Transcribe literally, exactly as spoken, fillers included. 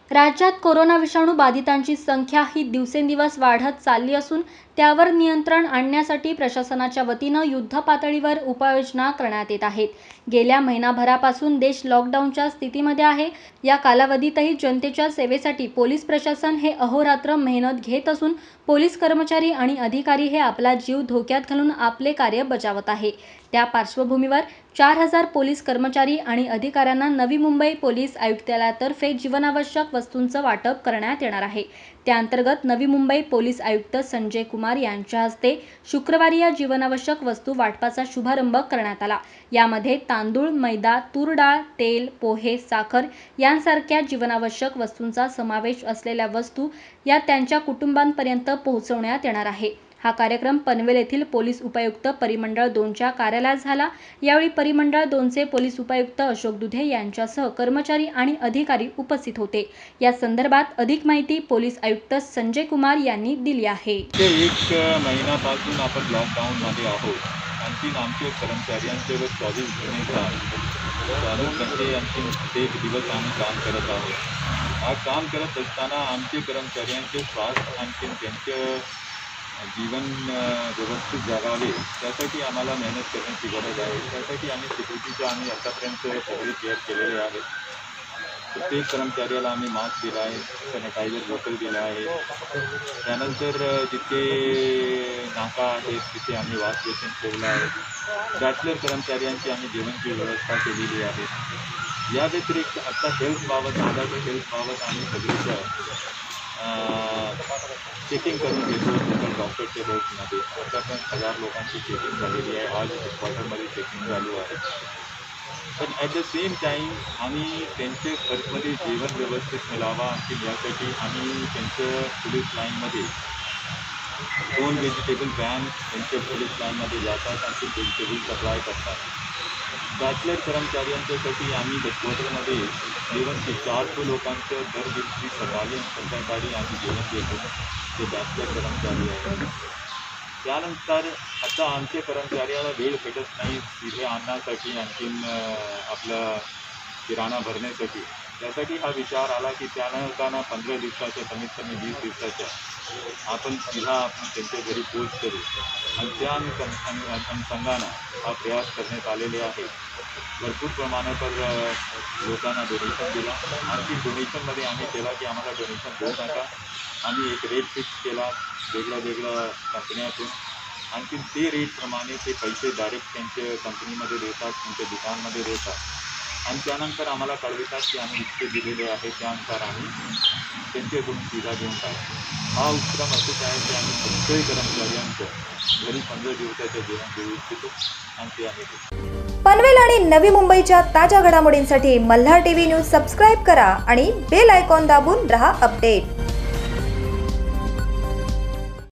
राज्यात कोरोना विषाणू बाधितांची संख्या ही दिवसेंदिवस वाढत चालली असून त्यावर नियंत्रण आणण्यासाठी प्रशासनाच्या वतीनं युद्धपातळीवर उपाययोजना करण्यात येत आहेत। गेल्या महिनाभरापासून देश लॉकडाऊनच्या स्थितीमध्ये आहे। या कालावधीतही जनतेच्या सेवेसाठी पोलीस प्रशासन हे अहोरात्र मेहनत घेत असून पोलीस कर्मचारी आणि अधिकारी हे आपला जीव धोक्यात घालून आपले कार्य बजावत आहे। त्या पार्श्वभूमीवर चार हजार पोलीस कर्मचारी आणि अधिकाऱ्यांना नवी मुंबई पोलीस आयुक्तालयातर्फे जीवनावश्यक वस्तूंचं वाटप करण्यात येणार आहे। त्याअंतर्गत नवी मुंबई पोलीस आयुक्त संजय कुमार यांच्या हस्ते शुक्रवारी या जीवनावश्यक वस्तू वाटपाचा शुभारंभ करण्यात आला। यामध्ये तांदूळ, मैदा, तूर डाळ, तेल, पोहे, साखर यांसारख्या जीवनावश्यक वस्तूंचा समावेश असलेल्या वस्तू या त्यांच्या कुटुंबांपर्यंत पोहोचवण्यात येणार आहे। हा कार्यक्रम पनवेल येथील पोलीस उपायुक्त परिमंडळ दोनच्या कार्यालयात झाला। यावेळी परिमंडळ दोनचे पोलीस उपायुक्त अशोक दुधे यांच्यासह कर्मचारी आणि अधिकारी उपस्थित होते। या संदर्भात अधिक माहिती पोलीस आयुक्त संजय कुमार यांनी दिली आहे। एक महिन्यापासून आपण लॉकडाऊन मध्ये आहोत। आणखी आमचे कर्मचाऱ्यांचे व चोवीस गुन्हे चालू म्हणजे आणखी एक दिवस आम्ही काम करत आहोत। हा काम करत असताना आमचे कर्मचाऱ्यांचे स्वास्थ्य आणखी त्यांचे जीवन व्यवस्थित जगावे त्यासाठी आम्हाला मेहनत करण्याची गरज आहे। त्यासाठी आम्ही सिक्युरिटीचा आम्ही आतापर्यंत सगळे केअर केलेले आहेत। प्रत्येक कर्मचाऱ्याला आम्ही मास्क दिला आहे, सॅनिटायझर बॉटल दिला आहे। त्यानंतर जिथे नाका आहेत तिथे आम्ही वॉश बेसिन ठेवला आहे। बॅचलर कर्मचाऱ्यांची आम्ही जेवणाची व्यवस्था केलेली आहे। या व्यतिरिक्त आता हेल्थबाबत आला तर हेल्थबाबत आम्ही सगळीचं चेकिंग करून घेतो लोकल डॉक्टरच्या हेल्थमध्ये। आतापर्यंत हजार लोकांची चेकिंग झालेली आहे। आज हेडक्वार्टरमध्ये चेकिंग चालू आहे। पण ॲट द सेम टाईम आम्ही त्यांचे घरमध्ये जेवण व्यवस्थित मिळावा आणखी यासाठी आम्ही त्यांचं पोलीस लाईनमध्ये दोन व्हेजिटेबल व्हॅन त्यांच्या पोलीस लाईनमध्ये जातात आणखी व्हेजिटेबल सप्लाय करतात। बॅचलर कर्मचाऱ्यांच्यासाठी आम्ही हेडक्वार्टरमध्ये जेवणची चारशे लोकांचं दर दिवशी सकाळी संध्याकाळी आम्ही जेवण देतो ते बॅचलर कर्मचारी आहेत। त्यानंतर आता आमच्या कर्मचाऱ्याला वेळ भेटत नाही तिथे आणण्यासाठी आणखीन आपलं किराणा भरण्यासाठी। त्यासाठी हा विचार आला की त्यानंतर पंधरा दिवसाच्या कमीत कमी वीस दिवसाच्या आपण तिला आपण त्यांच्या घरी पोच करू आणि त्या अनुषंगानं हा प्रयास करण्यात आलेले आहे। भरपूर प्रमाणावर लोकांना डोनेशन दिला। आणखी डोनेशनमध्ये आम्ही केला की आम्हाला डोनेशन देऊ नका, आम्ही एक रेट फिक्स केला वेगळ्या वेगळ्या कंपन्यातून। आणखी ते रेटप्रमाणे ते पैसे डायरेक्ट त्यांच्या कंपनीमध्ये देतात, त्यांच्या दुकानमध्ये देतात आणि त्यानंतर आम्हाला कळवितात की आम्ही इतके दिलेले आहे, त्यानुसार आम्ही त्यांच्याकडून सुविधा घेऊन टाकतो। हा उपक्रम असंच आहे की आम्ही प्रत्येक कर्मचाऱ्यांचं घरी पंधरा दिवसाचं जेवण देऊ इच्छितो आणि ते आम्ही पनवेल आणि नवी मुंबईच्या ताज्या घडामोडींसाठी मल्हार टीव्ही न्यूज सबस्क्राईब करा आणि बेल आयकॉन दाबून रहा अपडेट।